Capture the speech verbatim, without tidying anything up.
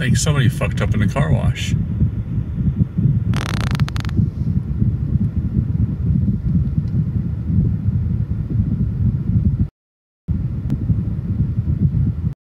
think somebody fucked up in the car wash.